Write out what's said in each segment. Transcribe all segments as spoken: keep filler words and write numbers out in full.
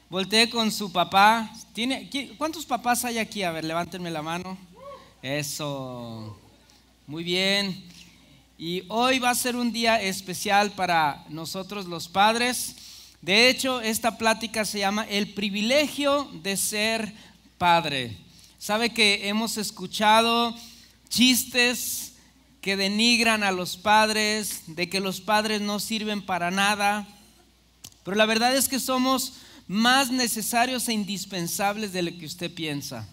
voltee con su papá. ¿Tiene, ¿Cuántos papás hay aquí? A ver, levántenme la mano. Eso, muy bien. Y hoy va a ser un día especial para nosotros los padres. De hecho, esta plática se llama El privilegio de ser padre. Sabe que hemos escuchado chistes que denigran a los padres, de que los padres no sirven para nada, pero la verdad es que somos más necesarios e indispensables de lo que usted piensa.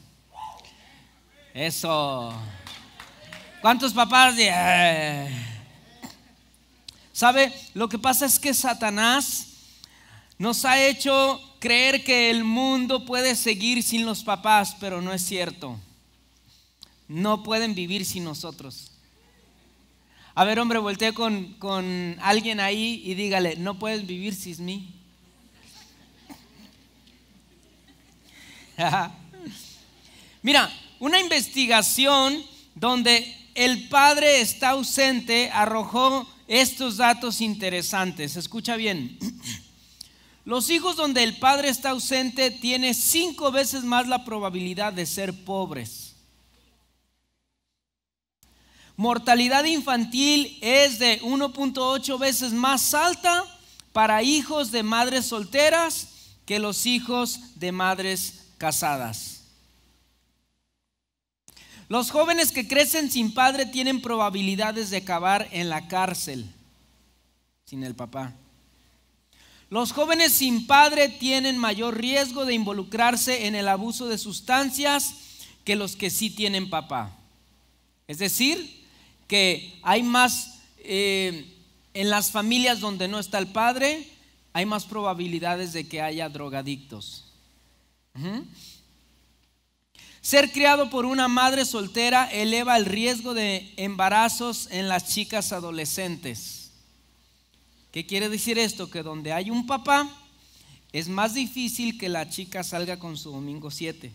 Eso. ¿Cuántos papás? Eh. ¿Sabe? Lo que pasa es que Satanás nos ha hecho creer que el mundo puede seguir sin los papás, pero no es cierto. No pueden vivir sin nosotros. A ver, hombre, voltee con, con alguien ahí y dígale, no puedes vivir sin mí. Mira, una investigación donde el padre está ausente arrojó estos datos interesantes. Escucha bien. Los hijos donde el padre está ausente tienen cinco veces más la probabilidad de ser pobres. Mortalidad infantil es de uno punto ocho veces más alta para hijos de madres solteras que los hijos de madres casadas. Los jóvenes que crecen sin padre tienen probabilidades de acabar en la cárcel sin el papá. Los jóvenes sin padre tienen mayor riesgo de involucrarse en el abuso de sustancias que los que sí tienen papá. Es decir, que hay más, eh, en las familias donde no está el padre, hay más probabilidades de que haya drogadictos. Uh-huh. Ser criado por una madre soltera eleva el riesgo de embarazos en las chicas adolescentes. ¿Qué quiere decir esto? Que donde hay un papá es más difícil que la chica salga con su domingo siete.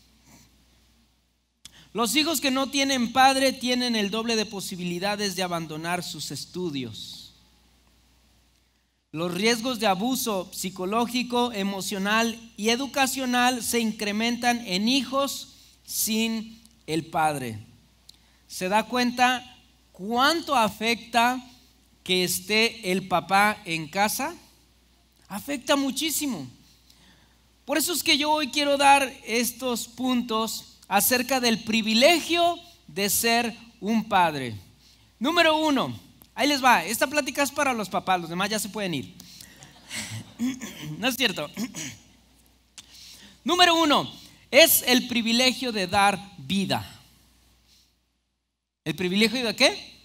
Los hijos que no tienen padre tienen el doble de posibilidades de abandonar sus estudios. Los riesgos de abuso psicológico, emocional y educacional se incrementan en hijos sin el padre. ¿Se da cuenta cuánto afecta que esté el papá en casa? Afecta muchísimo. Por eso es que yo hoy quiero dar estos puntos acerca del privilegio de ser un padre. Número uno, ahí les va, esta plática es para los papás, los demás ya se pueden ir. No es cierto. Número uno, es el privilegio de dar vida. ¿El privilegio de qué?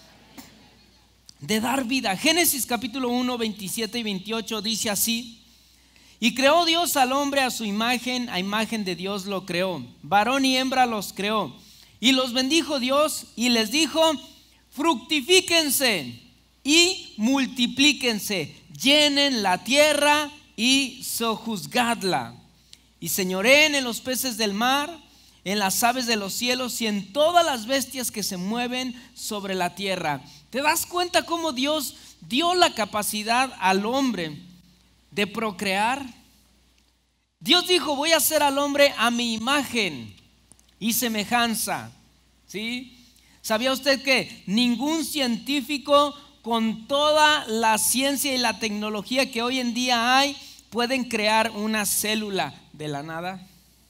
De dar vida. Génesis capítulo uno, veintisiete y veintiocho dice así: y creó Dios al hombre a su imagen, a imagen de Dios lo creó, varón y hembra los creó, y los bendijo Dios y les dijo: fructifíquense y multiplíquense, llenen la tierra y sojuzgadla, y señoreen en los peces del mar, en las aves de los cielos y en todas las bestias que se mueven sobre la tierra. ¿Te das cuenta cómo Dios dio la capacidad al hombre de procrear? Dios dijo: voy a hacer al hombre a mi imagen y semejanza. ¿Sí? ¿Sabía usted que ningún científico, con toda la ciencia y la tecnología que hoy en día hay, pueden crear una célula de la nada?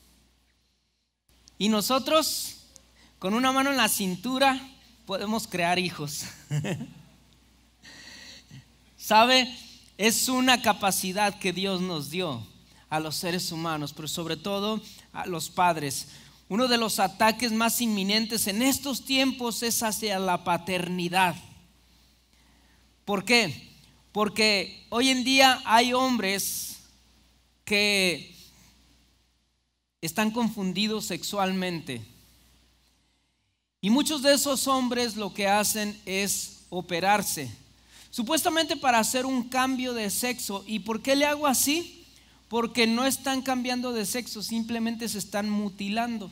Y nosotros, con una mano en la cintura, podemos crear hijos. ¿Sabe? Es una capacidad que Dios nos dio a los seres humanos, pero sobre todo a los padres. Uno de los ataques más inminentes en estos tiempos es hacia la paternidad. ¿Por qué? Porque hoy en día hay hombres que están confundidos sexualmente. Y muchos de esos hombres lo que hacen es operarse, supuestamente para hacer un cambio de sexo. ¿Y por qué le hago así? Porque no están cambiando de sexo, simplemente se están mutilando.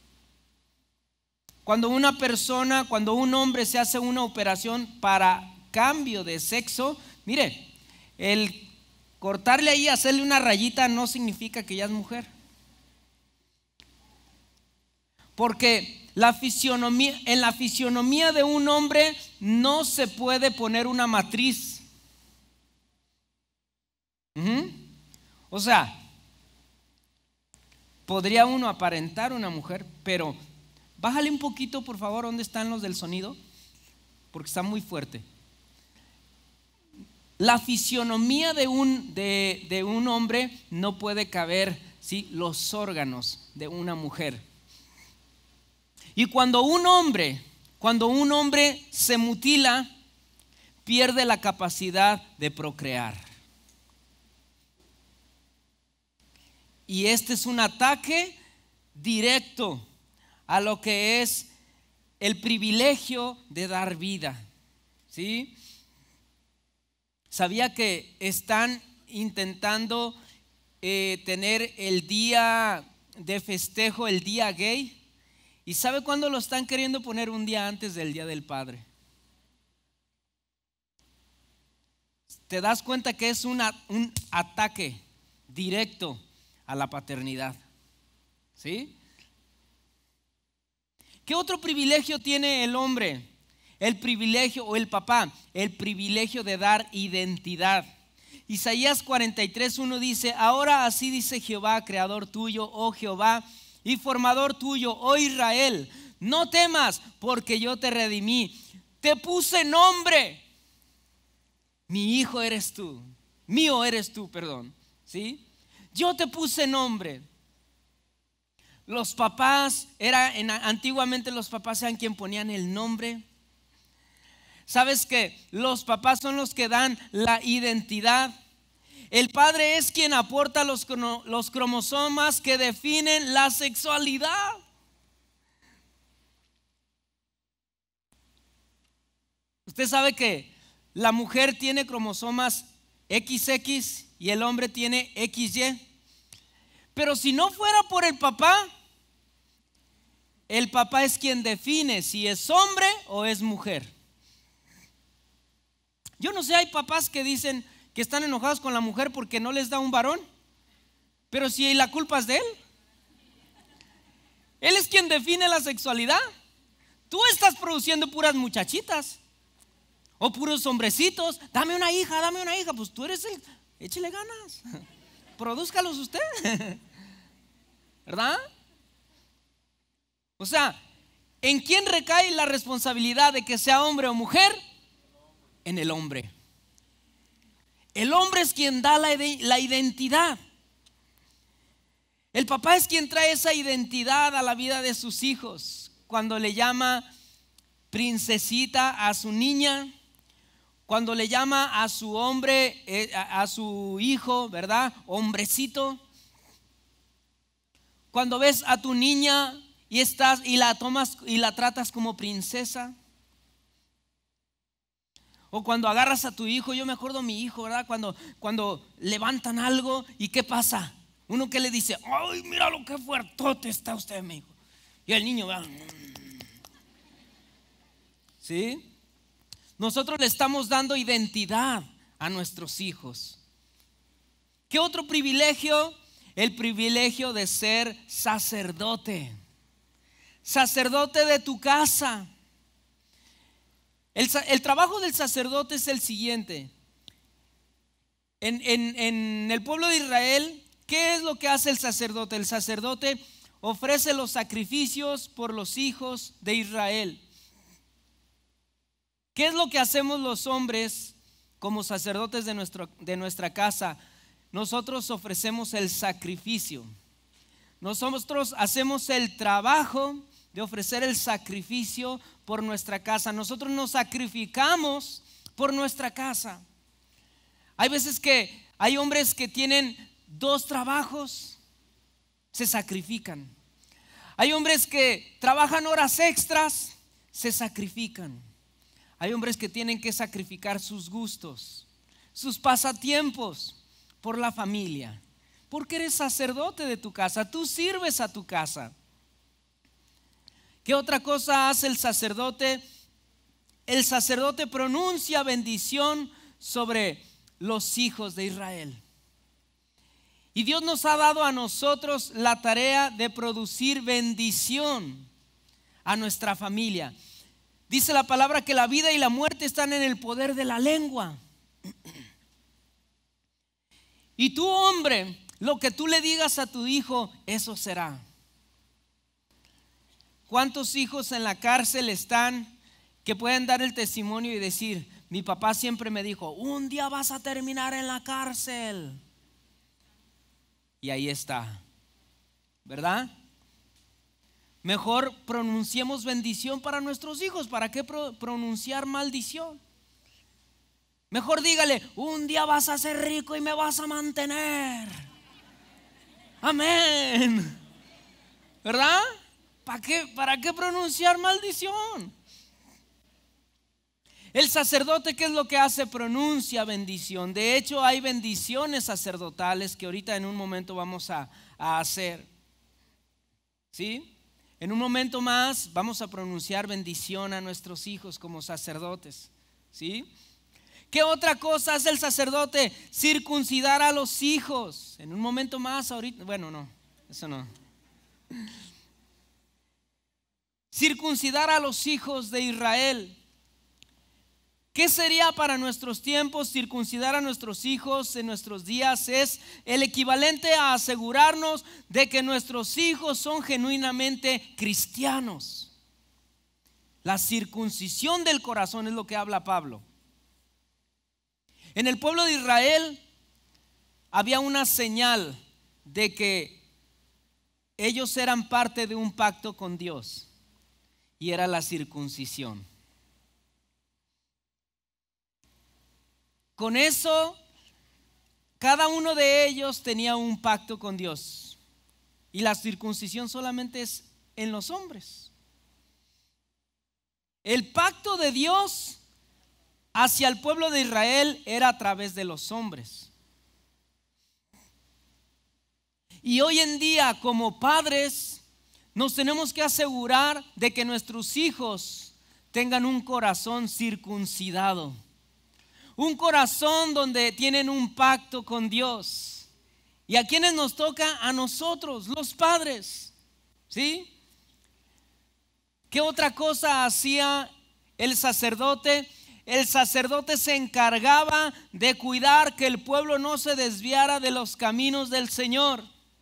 Cuando una persona, cuando un hombre se hace una operación para cambio de sexo, mire, el cortarle ahí, hacerle una rayita no significa que ya es mujer. Porque la fisionomía, en la fisionomía de un hombre no se puede poner una matriz. Uh-huh. O sea, podría uno aparentar una mujer, pero bájale un poquito, por favor, ¿dónde están los del sonido? Porque está muy fuerte. La fisionomía de un, de, de un hombre no puede caber, ¿sí?, los órganos de una mujer. Y cuando un hombre, cuando un hombre se mutila, pierde la capacidad de procrear. Y este es un ataque directo a lo que es el privilegio de dar vida, ¿sí? ¿Sabía que están intentando eh, tener el día de festejo, el día gay? ¿Y sabe cuándo lo están queriendo poner? Un día antes del Día del Padre. ¿Te das cuenta que es una, un ataque directo a la paternidad? ¿Sí? ¿Qué otro privilegio tiene el hombre? El privilegio, o el papá, el privilegio de dar identidad. Isaías cuarenta y tres, uno dice: ahora así dice Jehová, creador tuyo, oh Jehová, y formador tuyo, oh Israel, no temas, porque yo te redimí, te puse nombre, mi hijo eres tú, mío eres tú, perdón, ¿sí? Yo te puse nombre. Los papás, era, en, antiguamente los papás eran quien ponían el nombre. ¿Sabes que los papás son los que dan la identidad? El padre es quien aporta los, los cromosomas que definen la sexualidad. Usted sabe que la mujer tiene cromosomas equis equis y el hombre tiene equis ye. Pero si no fuera por el papá, el papá es quien define si es hombre o es mujer. Yo no sé, hay papás que dicen que están enojados con la mujer porque no les da un varón, pero si la culpa es de él. Él es quien define la sexualidad. Tú estás produciendo puras muchachitas o puros hombrecitos. Dame una hija, dame una hija. Pues tú eres el, échele ganas, produzcalos usted, ¿verdad? O sea, ¿en quién recae la responsabilidad de que sea hombre o mujer? En el hombre. El hombre es quien da la, la identidad. El papá es quien trae esa identidad a la vida de sus hijos. Cuando le llama princesita a su niña, cuando le llama a su hombre, eh, a, a su hijo, ¿verdad? Hombrecito. Cuando ves a tu niña y estás y la tomas y la tratas como princesa. O cuando agarras a tu hijo, yo me acuerdo a mi hijo, ¿verdad? Cuando, cuando levantan algo y ¿qué pasa? Uno que le dice: ay, mira lo que fuertote está usted, mi hijo. Y el niño, ¿verdad? ¿Sí? Nosotros le estamos dando identidad a nuestros hijos. ¿Qué otro privilegio? El privilegio de ser sacerdote. Sacerdote de tu casa. El, el trabajo del sacerdote es el siguiente. En, en, en el pueblo de Israel, ¿qué es lo que hace el sacerdote? El sacerdote ofrece los sacrificios por los hijos de Israel. ¿Qué es lo que hacemos los hombres como sacerdotes de, nuestro, de nuestra casa? Nosotros ofrecemos el sacrificio. Nosotros hacemos el trabajo de ofrecer el sacrificio por nuestra casa. Nosotros nos sacrificamos por nuestra casa. Hay veces que hay hombres que tienen dos trabajos, se sacrifican. Hay hombres que trabajan horas extras, se sacrifican. Hay hombres que tienen que sacrificar sus gustos, sus pasatiempos por la familia. Porque eres sacerdote de tu casa, tú sirves a tu casa. ¿Qué otra cosa hace el sacerdote? El sacerdote pronuncia bendición sobre los hijos de Israel. Y Dios nos ha dado a nosotros la tarea de producir bendición a nuestra familia. Dice la palabra que la vida y la muerte están en el poder de la lengua. Y tú, hombre, lo que tú le digas a tu hijo, eso será. ¿Cuántos hijos en la cárcel están que pueden dar el testimonio y decir: mi papá siempre me dijo, un día vas a terminar en la cárcel? Y ahí está, ¿verdad? Mejor pronunciemos bendición para nuestros hijos. ¿Para qué pro- pronunciar maldición? Mejor dígale: un día vas a ser rico y me vas a mantener. Amén. ¿Verdad? ¿Para qué, para qué pronunciar maldición? El sacerdote, ¿qué es lo que hace? Pronuncia bendición. De hecho, hay bendiciones sacerdotales que ahorita en un momento vamos a, a hacer. ¿Sí? En un momento más vamos a pronunciar bendición a nuestros hijos como sacerdotes. ¿Sí? ¿Qué otra cosa hace el sacerdote? Circuncidar a los hijos. En un momento más, ahorita, bueno, no, eso no. Circuncidar a los hijos de Israel. ¿Qué sería para nuestros tiempos? Circuncidar a nuestros hijos en nuestros días es el equivalente a asegurarnos de que nuestros hijos son genuinamente cristianos. La circuncisión del corazón es lo que habla Pablo. En el pueblo de Israel había una señal de que ellos eran parte de un pacto con Dios, y era la circuncisión. Con eso, cada uno de ellos tenía un pacto con Dios. Y la circuncisión solamente es en los hombres. El pacto de Dios hacia el pueblo de Israel era a través de los hombres. Y hoy en día, como padres, nos tenemos que asegurar de que nuestros hijos tengan un corazón circuncidado. Un corazón donde tienen un pacto con Dios. ¿Y a quiénes nos toca? A nosotros, los padres. ¿Sí? ¿Qué otra cosa hacía el sacerdote? El sacerdote se encargaba de cuidar que el pueblo no se desviara de los caminos del Señor.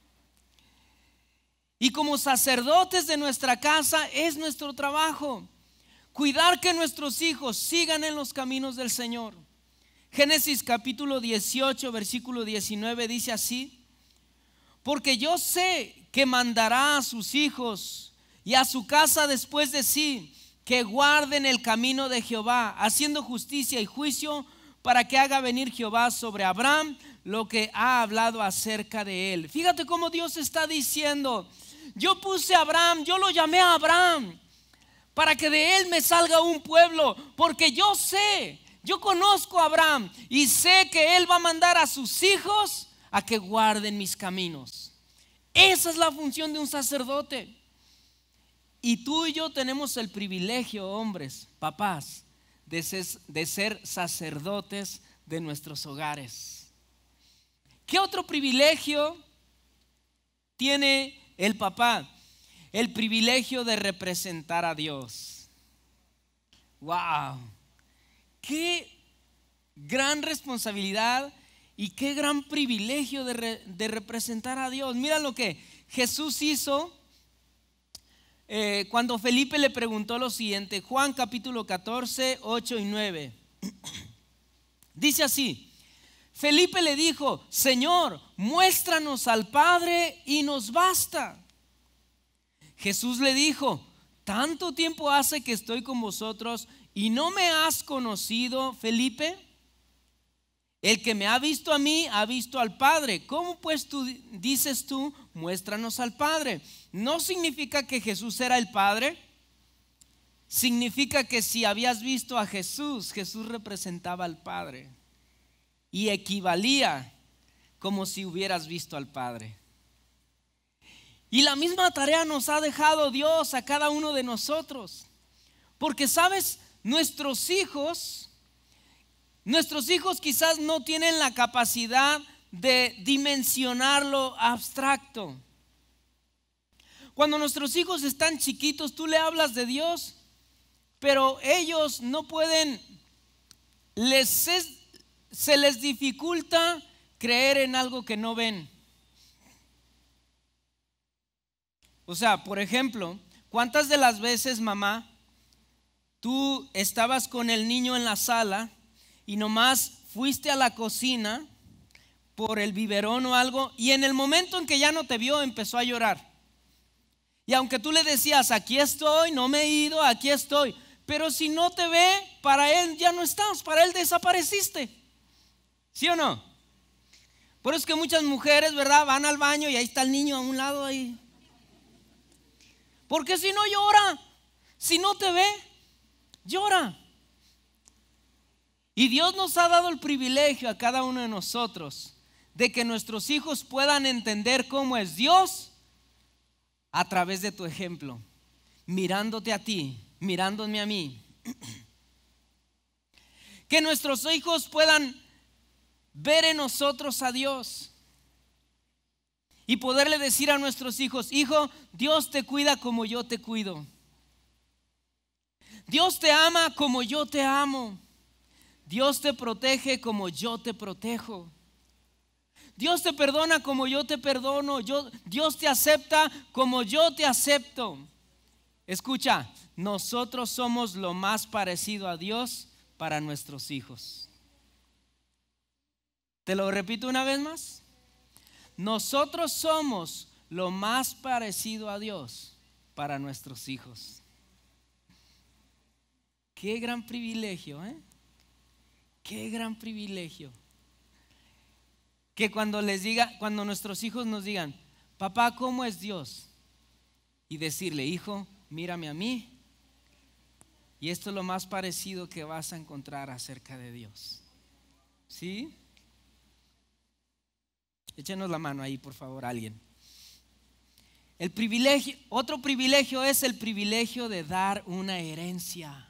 Y como sacerdotes de nuestra casa es nuestro trabajo cuidar que nuestros hijos sigan en los caminos del Señor. Génesis capítulo dieciocho, versículo diecinueve dice así: porque yo sé que mandará a sus hijos y a su casa después de sí, que guarden el camino de Jehová, haciendo justicia y juicio, para que haga venir Jehová sobre Abraham lo que ha hablado acerca de él. Fíjate cómo Dios está diciendo: yo puse a Abraham, yo lo llamé a Abraham, para que de él me salga un pueblo, porque yo sé, yo conozco a Abraham y sé que él va a mandar a sus hijos a que guarden mis caminos. Esa es la función de un sacerdote. Y tú y yo tenemos el privilegio, hombres, papás, de ser, de ser sacerdotes de nuestros hogares. ¿Qué otro privilegio tiene el papá? El privilegio de representar a Dios. ¡Wow! ¡Qué gran responsabilidad y qué gran privilegio de, re, de representar a Dios! Mira lo que Jesús hizo eh, cuando Felipe le preguntó lo siguiente. Juan capítulo catorce, ocho y nueve. Dice así: Felipe le dijo: Señor, muéstranos al Padre y nos basta. Jesús le dijo: ¿tanto tiempo hace que estoy con vosotros y no me has conocido, Felipe? El que me ha visto a mí ha visto al Padre. ¿Cómo pues tú dices tú, muéstranos al Padre? No significa que Jesús era el Padre. Significa que si habías visto a Jesús, Jesús representaba al Padre y equivalía como si hubieras visto al Padre. Y la misma tarea nos ha dejado Dios a cada uno de nosotros. Porque sabes, nuestros hijos, nuestros hijos quizás no tienen la capacidad de dimensionar lo abstracto. Cuando nuestros hijos están chiquitos, tú le hablas de Dios, pero ellos no pueden, les es, se les dificulta creer en algo que no ven. O sea, por ejemplo, ¿cuántas de las veces, mamá, tú estabas con el niño en la sala y nomás fuiste a la cocina por el biberón o algo, y en el momento en que ya no te vio empezó a llorar? Y aunque tú le decías, aquí estoy, no me he ido, aquí estoy, pero si no te ve, para él ya no estás, para él desapareciste. ¿Sí o no? Por eso es que muchas mujeres, ¿verdad?, van al baño y ahí está el niño a un lado ahí. Porque si no llora, si no te ve, llora. Y Dios nos ha dado el privilegio a cada uno de nosotros de que nuestros hijos puedan entender cómo es Dios a través de tu ejemplo, mirándote a ti, mirándome a mí. Que nuestros hijos puedan ver en nosotros a Dios y poderle decir a nuestros hijos: hijo, Dios te cuida como yo te cuido. Dios te ama como yo te amo. Dios te protege como yo te protejo. Dios te perdona como yo te perdono. Yo, Dios te acepta como yo te acepto. Escucha, nosotros somos lo más parecido a Dios para nuestros hijos. Te lo repito una vez más. Nosotros somos lo más parecido a Dios para nuestros hijos. Qué gran privilegio, ¿eh? Qué gran privilegio. Que cuando les diga, cuando nuestros hijos nos digan: papá, ¿cómo es Dios? Y decirle: hijo, mírame a mí, y esto es lo más parecido que vas a encontrar acerca de Dios. ¿Sí? Échenos la mano ahí, por favor, alguien. El privilegio, otro privilegio es el privilegio de dar una herencia.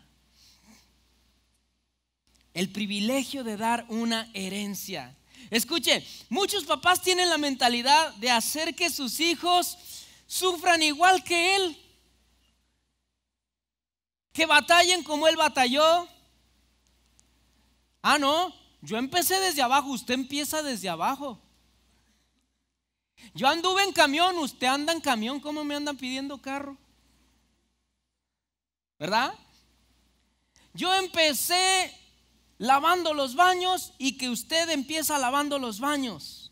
El privilegio de dar una herencia. Escuche, muchos papás tienen la mentalidad de hacer que sus hijos sufran igual que él, que batallen como él batalló. Ah, no, yo empecé desde abajo, usted empieza desde abajo. Yo anduve en camión, usted anda en camión, ¿cómo me andan pidiendo carro? ¿Verdad? Yo empecé lavando los baños y que usted empieza lavando los baños.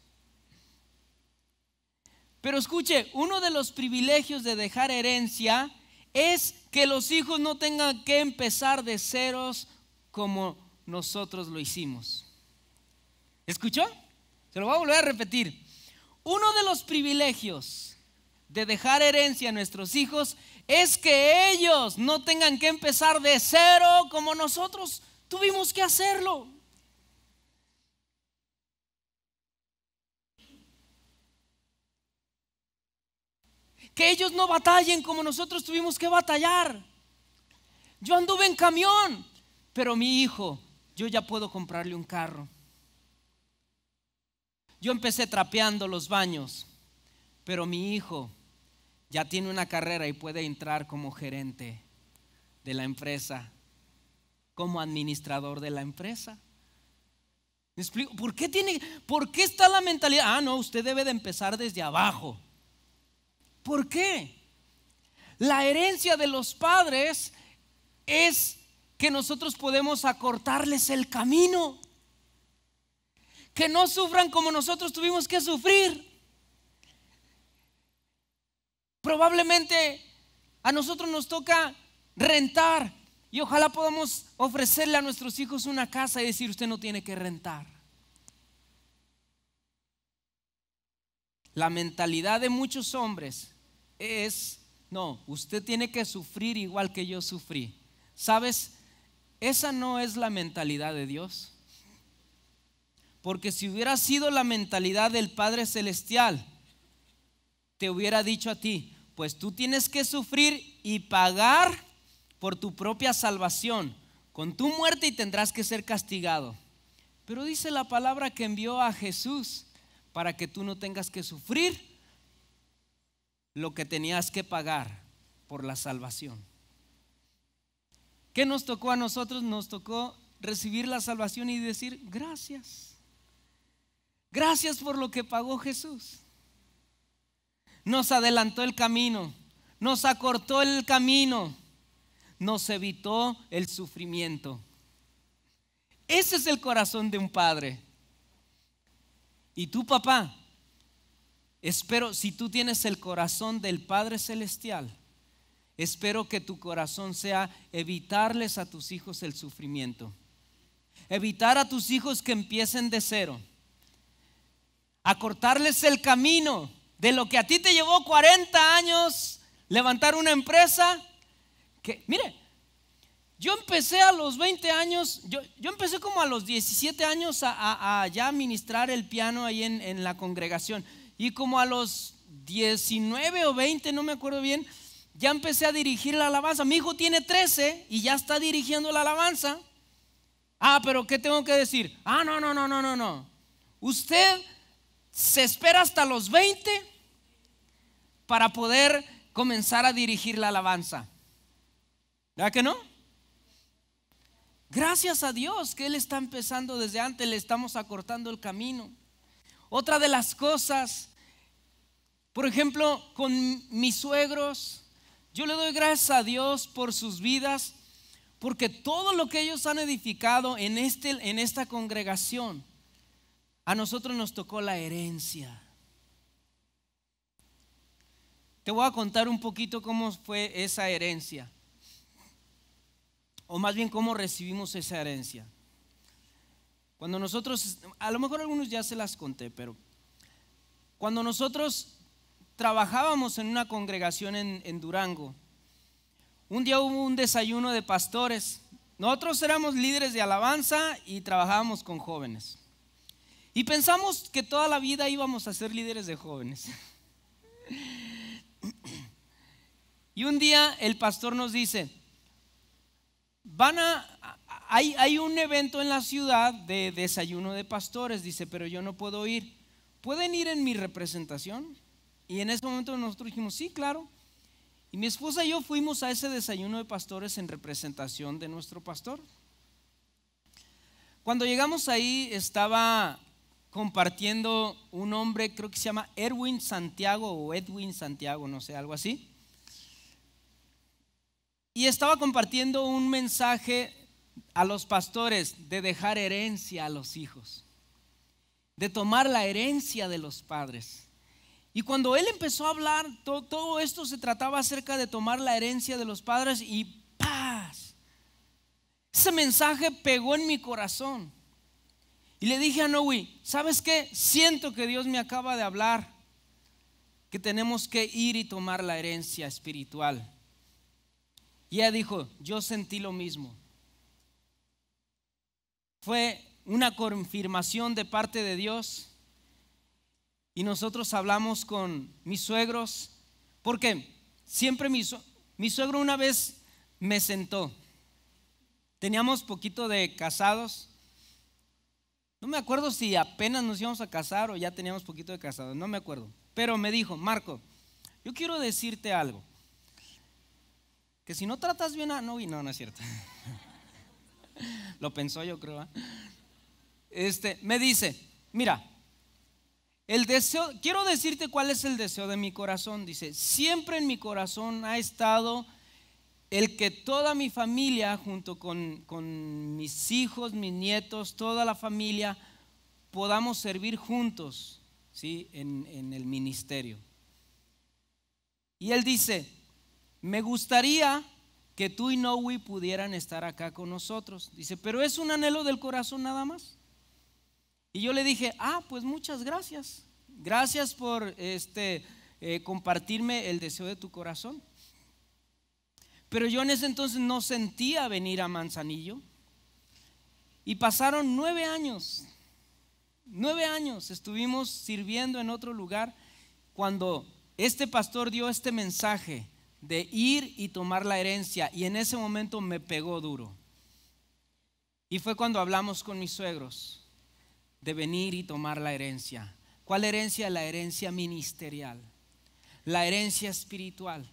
Pero escuche, uno de los privilegios de dejar herencia es que los hijos no tengan que empezar de ceros como nosotros lo hicimos. ¿Escuchó? Se lo voy a volver a repetir. Uno de los privilegios de dejar herencia a nuestros hijos es que ellos no tengan que empezar de cero como nosotros tuvimos que hacerlo. Que ellos no batallen como nosotros tuvimos que batallar. Yo anduve en camión, pero mi hijo, yo ya puedo comprarle un carro. Yo empecé trapeando los baños, pero mi hijo ya tiene una carrera y puede entrar como gerente de la empresa, como administrador de la empresa. ¿Me explico? ¿Por qué tiene, por qué está la mentalidad? Ah, no, usted debe de empezar desde abajo. ¿Por qué? La herencia de los padres es que nosotros podemos acortarles el camino, que no sufran como nosotros tuvimos que sufrir. Probablemente a nosotros nos toca rentar y ojalá podamos ofrecerle a nuestros hijos una casa y decir: usted no tiene que rentar. La mentalidad de muchos hombres es: no, usted tiene que sufrir igual que yo sufrí. ¿Sabes? Esa no es la mentalidad de Dios. Porque si hubiera sido la mentalidad del Padre Celestial, te hubiera dicho a ti: pues tú tienes que sufrir y pagar por tu propia salvación con tu muerte y tendrás que ser castigado. Pero dice la palabra que envió a Jesús para que tú no tengas que sufrir lo que tenías que pagar por la salvación. ¿Qué nos tocó a nosotros? Nos tocó recibir la salvación y decir gracias. Gracias por lo que pagó Jesús. Nos adelantó el camino, nos acortó el camino, nos evitó el sufrimiento. Ese es el corazón de un padre. Y tú, papá, espero, si tú tienes el corazón del Padre Celestial, espero que tu corazón sea evitarles a tus hijos el sufrimiento. Evitar a tus hijos que empiecen de cero. Acortarles el camino de lo que a ti te llevó cuarenta años levantar una empresa. Que, mire, yo empecé a los veinte años, yo, yo empecé como a los diecisiete años a, a, a ya ministrar el piano ahí en, en la congregación. Y como a los diecinueve o veinte, no me acuerdo bien, ya empecé a dirigir la alabanza. Mi hijo tiene trece y ya está dirigiendo la alabanza. Ah, pero ¿qué tengo que decir? Ah, no, no, no, no, no, no. Usted se espera hasta los veinte para poder comenzar a dirigir la alabanza. ¿Verdad que no? Gracias a Dios que Él está empezando desde antes, le estamos acortando el camino. Otra de las cosas, por ejemplo, con mis suegros, yo le doy gracias a Dios por sus vidas, porque todo lo que ellos han edificado en, este, en esta congregación, a nosotros nos tocó la herencia. Te voy a contar un poquito cómo fue esa herencia, o más bien cómo recibimos esa herencia. Cuando nosotros, a lo mejor algunos ya se las conté, pero cuando nosotros trabajábamos en una congregación en, en Durango, un día hubo un desayuno de pastores. Nosotros éramos líderes de alabanza y trabajábamos con jóvenes. Y pensamos que toda la vida íbamos a ser líderes de jóvenes. Y un día el pastor nos dice, van a, hay, hay un evento en la ciudad de desayuno de pastores, dice, pero yo no puedo ir. ¿Pueden ir en mi representación? Y en ese momento nosotros dijimos, sí, claro. Y mi esposa y yo fuimos a ese desayuno de pastores en representación de nuestro pastor. Cuando llegamos ahí estaba compartiendo un hombre, creo que se llama Erwin Santiago o Edwin Santiago, no sé, algo así. Y estaba compartiendo un mensaje a los pastores de dejar herencia a los hijos, de tomar la herencia de los padres. Y cuando él empezó a hablar, todo, todo esto se trataba acerca de tomar la herencia de los padres y ¡paz! Ese mensaje pegó en mi corazón. Y le dije a Noe, ¿sabes qué? Siento que Dios me acaba de hablar que tenemos que ir y tomar la herencia espiritual. Y ella dijo, yo sentí lo mismo. Fue una confirmación de parte de Dios. Y nosotros hablamos con mis suegros, porque siempre mi, mi suegro una vez me sentó. Teníamos poquito de casados. No me acuerdo si apenas nos íbamos a casar o ya teníamos poquito de casados, no me acuerdo. Pero me dijo, Marco, yo quiero decirte algo. Que si no tratas bien a Noe, no, no es cierto. Lo pensó, yo creo. ¿eh? Este, me dice, mira, el deseo, quiero decirte cuál es el deseo de mi corazón. Dice, siempre en mi corazón ha estado el que toda mi familia, junto con, con mis hijos, mis nietos, toda la familia, podamos servir juntos, ¿sí? en, en el ministerio. Y él dice, me gustaría que tú y Noe pudieran estar acá con nosotros. Dice, pero es un anhelo del corazón nada más. Y yo le dije, ah, pues muchas gracias. Gracias por este, eh, compartirme el deseo de tu corazón. Pero yo en ese entonces no sentía venir a Manzanillo. Y pasaron nueve años. Nueve años estuvimos sirviendo en otro lugar cuando este pastor dio este mensaje de ir y tomar la herencia. Y en ese momento me pegó duro. Y fue cuando hablamos con mis suegros de venir y tomar la herencia. ¿Cuál herencia? La herencia ministerial, la herencia espiritual.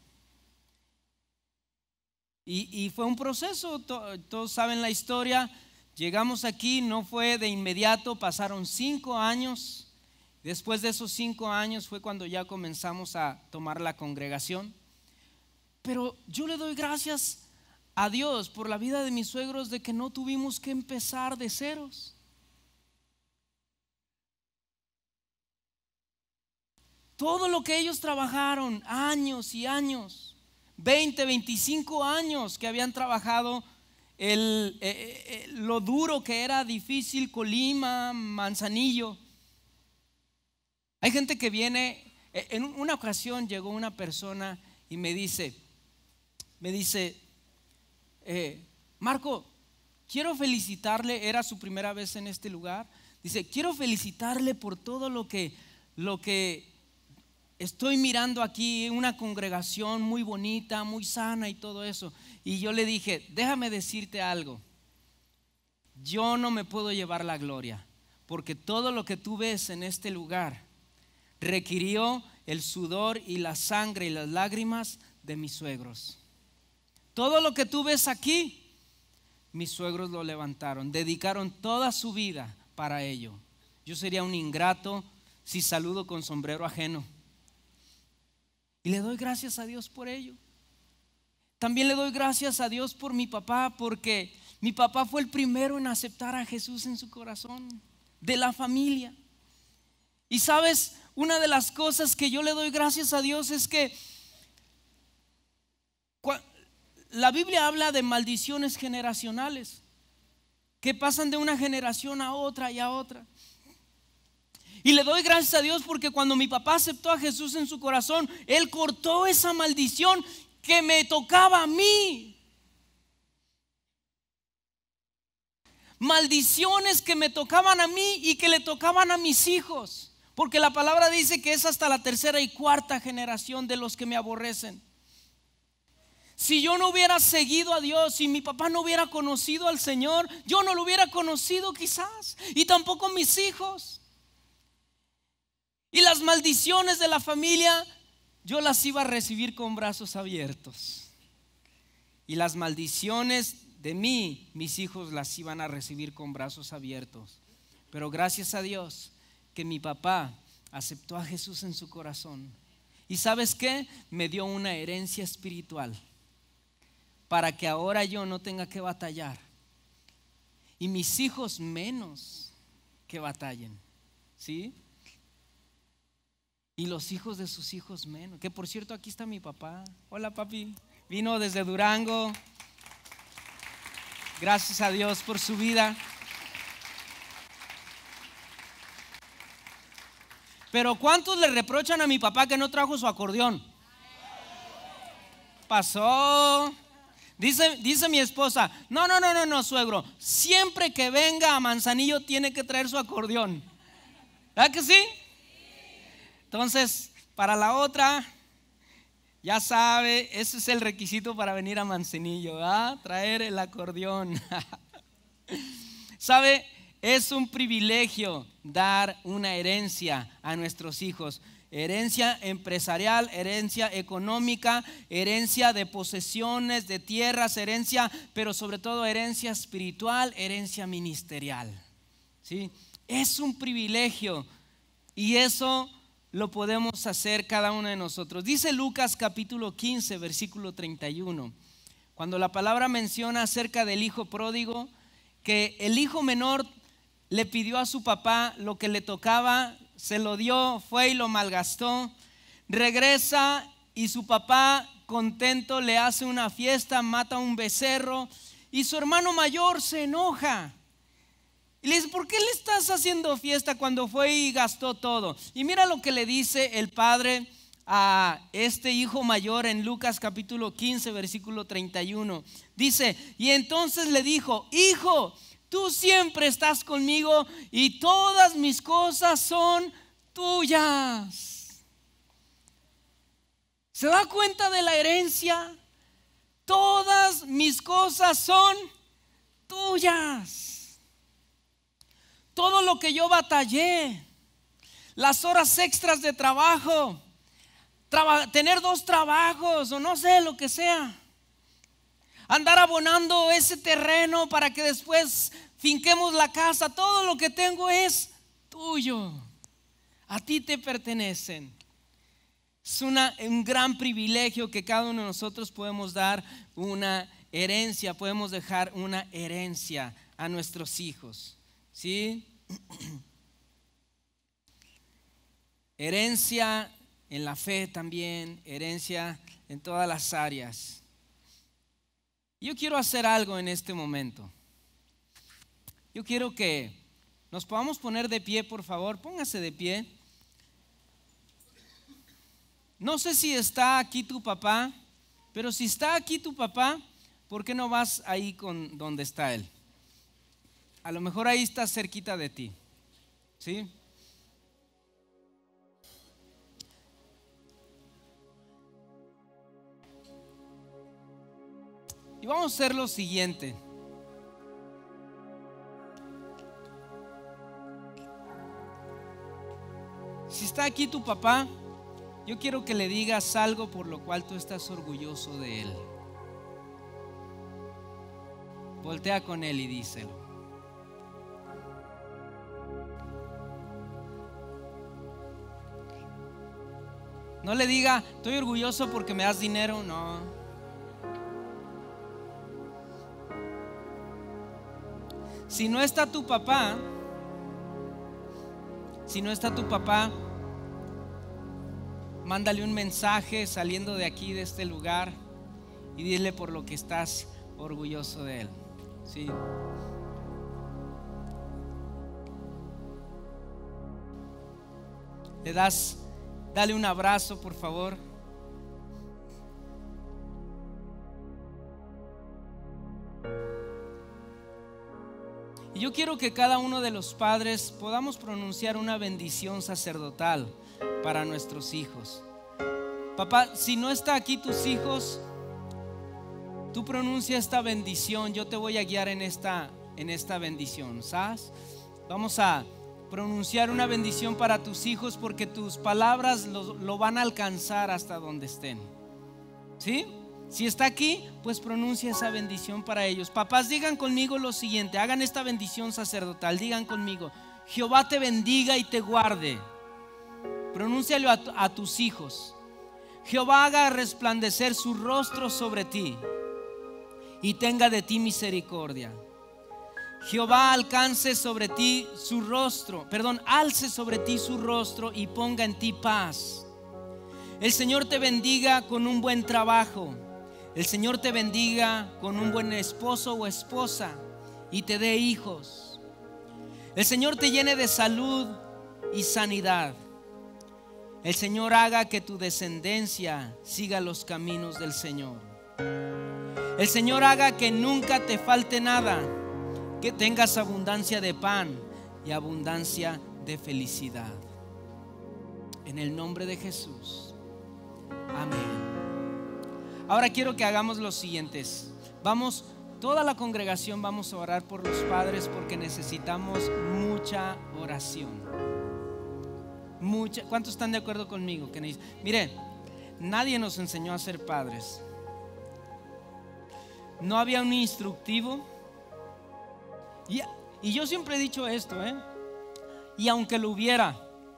Y, y fue un proceso, to, todos saben la historia. Llegamos aquí, no fue de inmediato, pasaron cinco años. Después de esos cinco años fue cuando ya comenzamos a tomar la congregación. Pero yo le doy gracias a Dios por la vida de mis suegros, de que no tuvimos que empezar de ceros. Todo lo que ellos trabajaron, años y años, veinte, veinticinco años que habían trabajado, el, eh, eh, lo duro que era, difícil, Colima, Manzanillo. Hay gente que viene, en una ocasión llegó una persona y me dice, me dice, eh, Marco, quiero felicitarle, era su primera vez en este lugar, dice, quiero felicitarle por todo lo que, lo que estoy mirando aquí, una congregación muy bonita, muy sana y todo eso. Y yo le dije, déjame decirte algo, yo no me puedo llevar la gloria, porque todo lo que tú ves en este lugar requirió el sudor y la sangre y las lágrimas de mis suegros. Todo lo que tú ves aquí, mis suegros lo levantaron, dedicaron toda su vida para ello. Yo sería un ingrato si saludo con sombrero ajeno. Y le doy gracias a Dios por ello. También le doy gracias a Dios por mi papá, porque mi papá fue el primero en aceptar a Jesús en su corazón, de la familia. Y sabes, una de las cosas que yo le doy gracias a Dios es que la Biblia habla de maldiciones generacionales que pasan de una generación a otra y a otra. Y le doy gracias a Dios porque cuando mi papá aceptó a Jesús en su corazón, Él cortó esa maldición que me tocaba a mí. Maldiciones que me tocaban a mí y que le tocaban a mis hijos. Porque la palabra dice que es hasta la tercera y cuarta generación de los que me aborrecen. Si yo no hubiera seguido a Dios, si mi papá no hubiera conocido al Señor, yo no lo hubiera conocido quizás, y tampoco mis hijos. Y las maldiciones de la familia, yo las iba a recibir con brazos abiertos. Y las maldiciones de mí, mis hijos las iban a recibir con brazos abiertos. Pero gracias a Dios que mi papá aceptó a Jesús en su corazón. ¿Y sabes qué? Me dio una herencia espiritual para que ahora yo no tenga que batallar. Y mis hijos menos que batallen. ¿Sí? Y los hijos de sus hijos menos. Que por cierto, aquí está mi papá. Hola, papi. Vino desde Durango. Gracias a Dios por su vida. Pero ¿cuántos le reprochan a mi papá que no trajo su acordeón? Pasó. Dice, dice mi esposa, no, no, no, no, no, suegro, siempre que venga a Manzanillo tiene que traer su acordeón. ¿Verdad que sí? Entonces, para la otra, ya sabe, ese es el requisito para venir a Manzanillo, ¿verdad? Traer el acordeón. ¿Sabe? Es un privilegio dar una herencia a nuestros hijos. Herencia empresarial, herencia económica, herencia de posesiones, de tierras, herencia, pero sobre todo herencia espiritual, herencia ministerial. ¿Sí? Es un privilegio y eso lo podemos hacer cada uno de nosotros. Dice Lucas capítulo quince, versículo treinta y uno, cuando la palabra menciona acerca del hijo pródigo, que el hijo menor le pidió a su papá lo que le tocaba, se lo dio, fue y lo malgastó. Regresa y su papá contento le hace una fiesta, mata un becerro y su hermano mayor se enoja. Y le dice, ¿por qué le estás haciendo fiesta cuando fue y gastó todo? Y mira lo que le dice el padre a este hijo mayor en Lucas capítulo quince, versículo treinta y uno. Dice, y entonces le dijo, hijo, tú siempre estás conmigo y todas mis cosas son tuyas. ¿Se da cuenta de la herencia? Todas mis cosas son tuyas. Todo lo que yo batallé, las horas extras de trabajo, traba, tener dos trabajos o no sé lo que sea, andar abonando ese terreno para que después finquemos la casa. Todo lo que tengo es tuyo, a ti te pertenecen. Es una, un gran privilegio que cada uno de nosotros podemos dar una herencia, podemos dejar una herencia a nuestros hijos, ¿sí? Herencia en la fe también, herencia en todas las áreas. Yo quiero hacer algo en este momento. Yo quiero que nos podamos poner de pie, por favor, póngase de pie. No sé si está aquí tu papá, pero si está aquí tu papá, ¿por qué no vas ahí con donde está él? A lo mejor ahí está cerquita de ti, ¿sí? Y vamos a hacer lo siguiente. Si está aquí tu papá, yo quiero que le digas algo por lo cual tú estás orgulloso de él. Voltea con él y díselo. No le diga, estoy orgulloso porque me das dinero, no. Si no está tu papá, si no está tu papá, mándale un mensaje saliendo de aquí, de este lugar, y dile por lo que estás orgulloso de él, ¿sí? Le das, dale un abrazo, por favor. Y yo quiero que cada uno de los padres podamos pronunciar una bendición sacerdotal para nuestros hijos. Papá, si no está aquí tus hijos, tú pronuncia esta bendición. Yo te voy a guiar en esta, en esta bendición, ¿sabes? Vamos a pronunciar una bendición para tus hijos, porque tus palabras lo, lo van a alcanzar hasta donde estén, ¿sí? Si está aquí, pues pronuncia esa bendición para ellos. Papás, digan conmigo lo siguiente, hagan esta bendición sacerdotal, digan conmigo: Jehová te bendiga y te guarde. Pronúncialo a, a tus hijos. Jehová haga resplandecer su rostro sobre ti y tenga de ti misericordia. Jehová alcance sobre ti su rostro, perdón, alce sobre ti su rostro y ponga en ti paz. El Señor te bendiga con un buen trabajo. El Señor te bendiga con un buen esposo o esposa y te dé hijos. El Señor te llene de salud y sanidad. El Señor haga que tu descendencia siga los caminos del Señor. El Señor haga que nunca te falte nada, que tengas abundancia de pan y abundancia de felicidad. En el nombre de Jesús. Amén. Ahora quiero que hagamos los siguientes. Vamos, toda la congregación vamos a orar por los padres, porque necesitamos mucha oración. Mucha. ¿Cuántos están de acuerdo conmigo? Que mire, nadie nos enseñó a ser padres. No había un instructivo. Y, y yo siempre he dicho esto, ¿eh? Y aunque lo hubiera,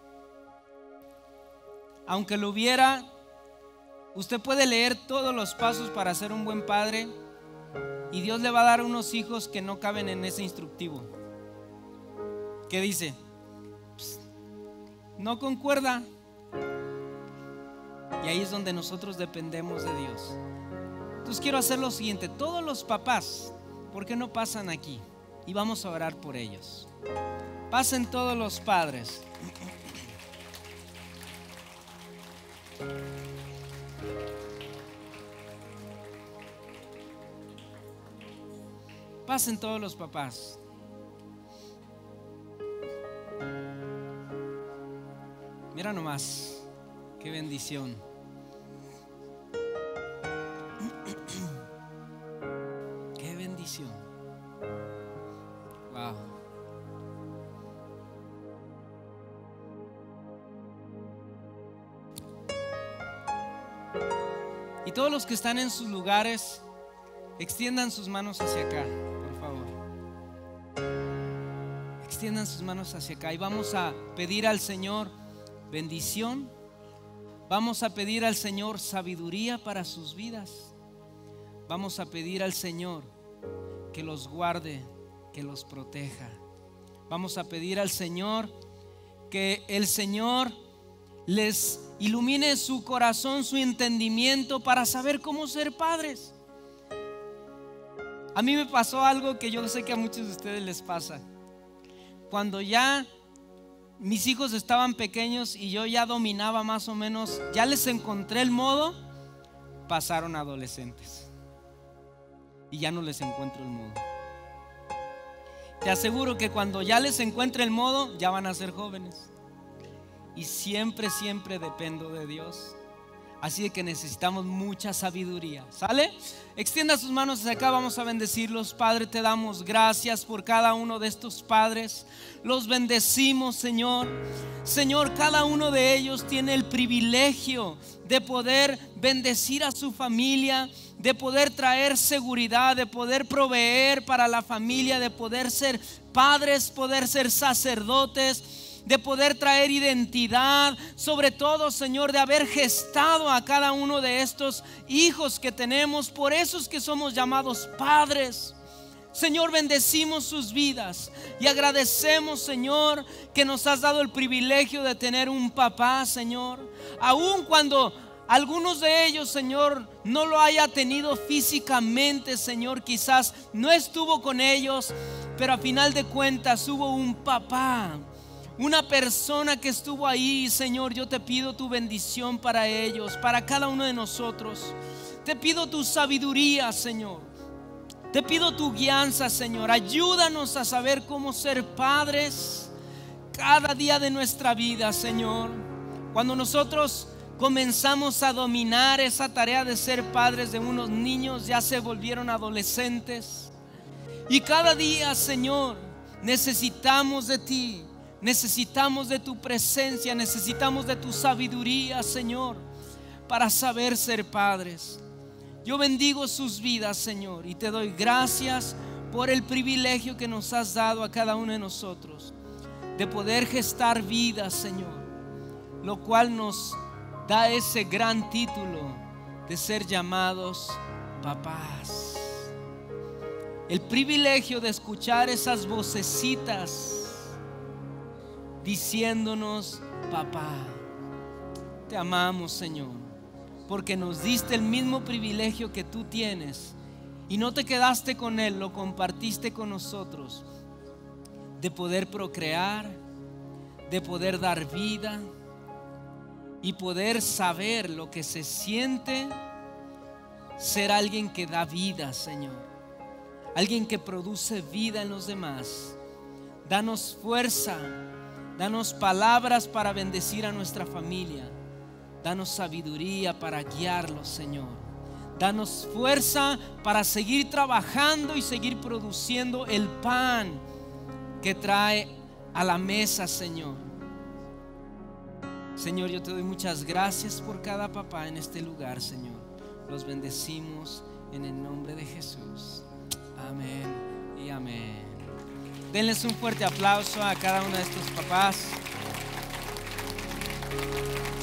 aunque lo hubiera, usted puede leer todos los pasos para ser un buen padre, y Dios le va a dar unos hijos que no caben en ese instructivo. ¿Qué dice? Pues, no concuerda. Y ahí es donde nosotros dependemos de Dios. Entonces quiero hacer lo siguiente: todos los papás, ¿por qué no pasan aquí? Y vamos a orar por ellos. Pasen todos los padres. Pasen todos los papás. Mira nomás, qué bendición. Qué bendición. Wow. Y todos los que están en sus lugares, extiendan sus manos hacia acá, por favor. Extiendan sus manos hacia acá y vamos a pedir al Señor bendición. Vamos a pedir al Señor sabiduría para sus vidas. Vamos a pedir al Señor que los guarde, que los proteja. Vamos a pedir al Señor que el Señor les ilumine su corazón, su entendimiento para saber cómo ser padres. A mí me pasó algo que yo sé que a muchos de ustedes les pasa. Cuando ya mis hijos estaban pequeños y yo ya dominaba más o menos, ya les encontré el modo, pasaron adolescentes y ya no les encuentro el modo. Te aseguro que cuando ya les encuentre el modo, ya van a ser jóvenes. Y siempre, siempre dependo de Dios. Así de que necesitamos mucha sabiduría. ¿Sale? Extienda sus manos hacia acá, vamos a bendecirlos. Padre, te damos gracias por cada uno de estos padres. Los bendecimos, Señor. Señor, cada uno de ellos tiene el privilegio de poder bendecir a su familia, de poder traer seguridad, de poder proveer para la familia, de poder ser padres, poder ser sacerdotes, de poder traer identidad, sobre todo, Señor, de haber gestado a cada uno de estos hijos que tenemos. Por eso es que somos llamados padres. Señor, bendecimos sus vidas y agradecemos, Señor, que nos has dado el privilegio de tener un papá, Señor. Aun cuando algunos de ellos, Señor, no lo haya tenido físicamente, Señor, quizás no estuvo con ellos, pero a final de cuentas hubo un papá, una persona que estuvo ahí. Señor, yo te pido tu bendición para ellos, para cada uno de nosotros. Te pido tu sabiduría, Señor. Te pido tu guianza, Señor. Ayúdanos a saber cómo ser padres cada día de nuestra vida, Señor. Cuando nosotros comenzamos a dominar esa tarea de ser padres de unos niños, ya se volvieron adolescentes. Y cada día, Señor, necesitamos de ti. Necesitamos de tu presencia, necesitamos de tu sabiduría, Señor, para saber ser padres. Yo bendigo sus vidas, Señor, y te doy gracias por el privilegio que nos has dado a cada uno de nosotros de poder gestar vidas, Señor, lo cual nos da ese gran título de ser llamados papás. El privilegio de escuchar esas vocecitas diciéndonos: papá, te amamos, Señor, porque nos diste el mismo privilegio que tú tienes y no te quedaste con él, lo compartiste con nosotros, de poder procrear, de poder dar vida y poder saber lo que se siente ser alguien que da vida, Señor, alguien que produce vida en los demás. Danos fuerza, danos palabras para bendecir a nuestra familia. Danos sabiduría para guiarlos, Señor. Danos fuerza para seguir trabajando y seguir produciendo el pan que trae a la mesa, Señor. Señor, yo te doy muchas gracias por cada papá en este lugar, Señor. Los bendecimos en el nombre de Jesús. Amén y amén. Denles un fuerte aplauso a cada uno de estos papás.